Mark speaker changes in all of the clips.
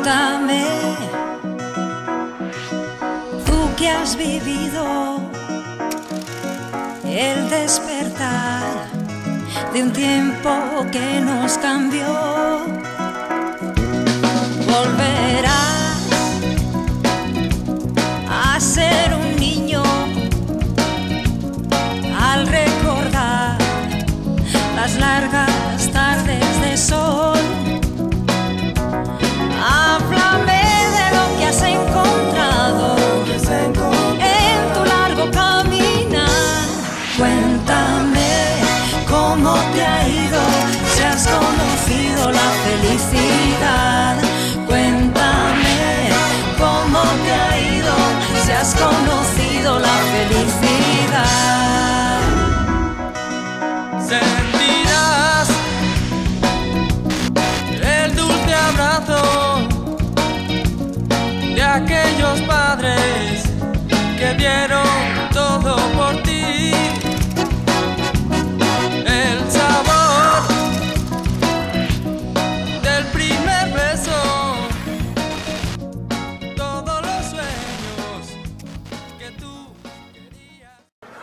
Speaker 1: Cuéntame, tú que has vivido el despertar de un tiempo que nos cambió. Volverás a ser un niño al recordar las largas tardes de sol. Háblame de lo que has encontrado en tu largo caminar. Cuéntame cómo te ha ido, si has conocido la felicidad. Cuéntame cómo te ha ido, si has conocido la felicidad.
Speaker 2: Sentirás el dulce abrazo de aquellos padres que dieron todo por ti. El sabor del primer beso, todos los sueños que tú querías.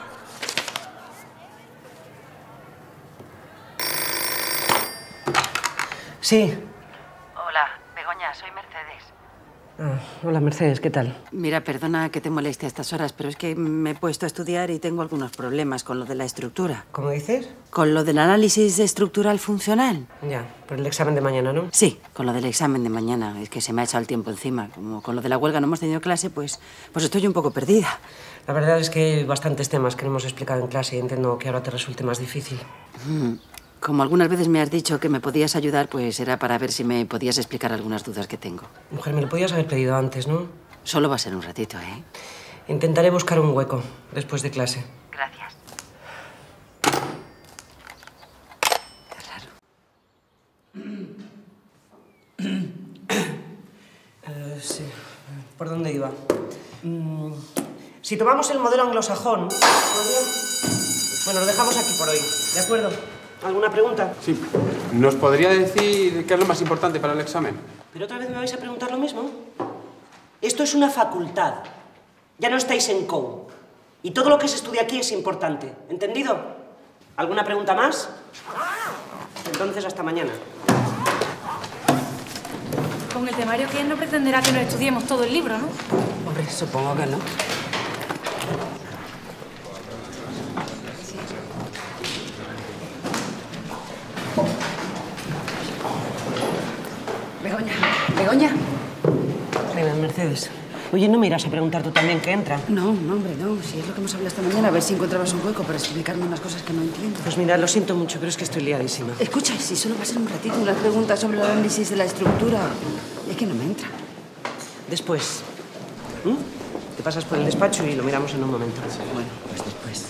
Speaker 3: Sí.
Speaker 4: Hola, Begoña, soy Mercedes.
Speaker 3: Hola, Mercedes, ¿qué tal?
Speaker 4: Mira, perdona que te moleste a estas horas, pero es que me he puesto a estudiar y tengo algunos problemas con lo de la estructura.
Speaker 3: ¿Cómo dices?
Speaker 4: Con lo del análisis estructural funcional.
Speaker 3: Ya, por el examen de mañana, ¿no?
Speaker 4: Sí, con lo del examen de mañana. Es que se me ha echado el tiempo encima. Como con lo de la huelga no hemos tenido clase, pues estoy un poco perdida.
Speaker 3: La verdad es que hay bastantes temas que no hemos explicado en clase y entiendo que ahora te resulte más difícil.
Speaker 4: Como algunas veces me has dicho que me podías ayudar, pues era para ver si me podías explicar algunas dudas que tengo.
Speaker 3: Mujer, me lo podías haber pedido antes, ¿no?
Speaker 4: Solo va a ser un ratito, ¿eh?
Speaker 3: Intentaré buscar un hueco después de clase.
Speaker 4: Gracias. Qué raro.
Speaker 3: Sí. ¿Por dónde iba? Si tomamos el modelo anglosajón, bueno, lo dejamos aquí por hoy, ¿de acuerdo? ¿Alguna pregunta?
Speaker 5: Sí. ¿Nos podría decir qué es lo más importante para el examen?
Speaker 3: ¿Pero otra vez me vais a preguntar lo mismo? Esto es una facultad. Ya no estáis en COU. Y todo lo que se estudia aquí es importante. ¿Entendido? ¿Alguna pregunta más? Entonces, hasta mañana.
Speaker 6: Con el temario que no pretenderá que nos estudiemos todo el libro, ¿no?
Speaker 4: Hombre, supongo que no. Begoña.
Speaker 3: Venga, Mercedes. Oye, ¿no me irás a preguntar tú también qué entra?
Speaker 4: No, hombre, no. Si es lo que hemos hablado esta mañana, a ver si encontrabas un hueco para explicarme unas cosas que no entiendo.
Speaker 3: Pues mira, lo siento mucho, pero es que estoy liadísima.
Speaker 4: Escucha, si solo va a ser un ratito, unas preguntas sobre el análisis de la estructura. Es que no me entra.
Speaker 3: Después. Te pasas por el despacho y lo miramos en un momento.
Speaker 4: Bueno, pues después.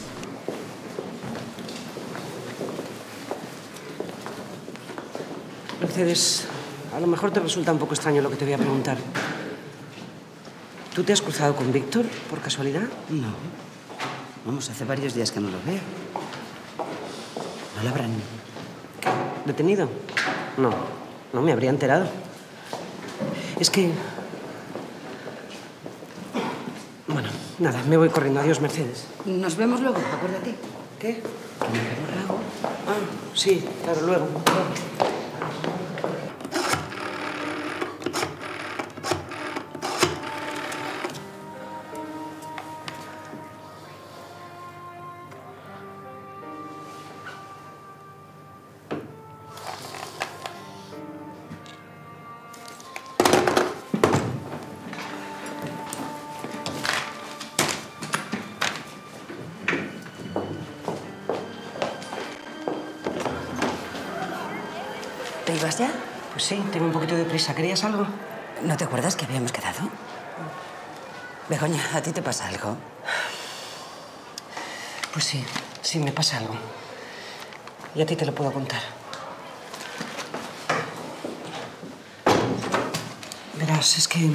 Speaker 3: Mercedes, a lo mejor te resulta un poco extraño lo que te voy a preguntar. ¿Tú te has cruzado con Víctor, por casualidad?
Speaker 4: No. Vamos, hace varios días que no lo veo. ¿No lo habrán
Speaker 3: detenido? No, no me habría enterado. Es que... Bueno, nada, me voy corriendo. Adiós, Mercedes.
Speaker 4: Nos vemos luego, acuérdate.
Speaker 3: ¿Qué?
Speaker 4: Que me he borrado.
Speaker 3: Ah, sí, claro, luego.
Speaker 4: ¿Te ibas ya?
Speaker 3: Pues sí, tengo un poquito de prisa. ¿Querías algo?
Speaker 4: ¿No te acuerdas que habíamos quedado? Begoña, ¿a ti te pasa algo?
Speaker 3: Pues sí, me pasa algo. Y a ti te lo puedo contar. Verás, es que...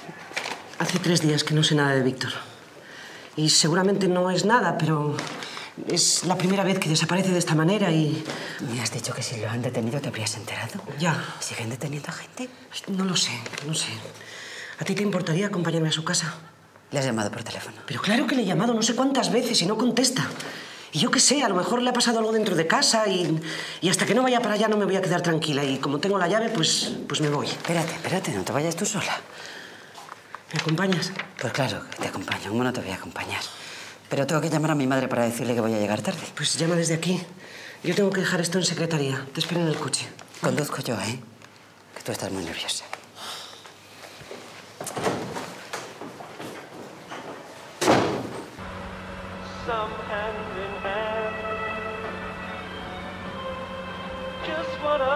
Speaker 3: hace 3 días que no sé nada de Víctor. Y seguramente no es nada, pero Es la primera vez que desaparece de esta manera y...
Speaker 4: Me has dicho que si lo han detenido te habrías enterado.
Speaker 3: Ya.
Speaker 4: ¿Siguen deteniendo a gente?
Speaker 3: No lo sé, no sé. ¿A ti te importaría acompañarme a su casa?
Speaker 4: Le has llamado por teléfono.
Speaker 3: Pero claro que le he llamado no sé cuántas veces y no contesta. Y yo qué sé, a lo mejor le ha pasado algo dentro de casa y hasta que no vaya para allá no me voy a quedar tranquila. Y como tengo la llave, pues me voy.
Speaker 4: Espérate, no te vayas tú sola.
Speaker 3: ¿Me acompañas?
Speaker 4: Pues claro, que te acompaño. ¿Cómo no te voy a acompañar? Pero tengo que llamar a mi madre para decirle que voy a llegar tarde.
Speaker 3: Pues llama desde aquí. Yo tengo que dejar esto en secretaría. Te espero en el coche.
Speaker 4: Conduzco yo, ¿eh? Que tú estás muy nerviosa.
Speaker 2: Some hand in hand. Just what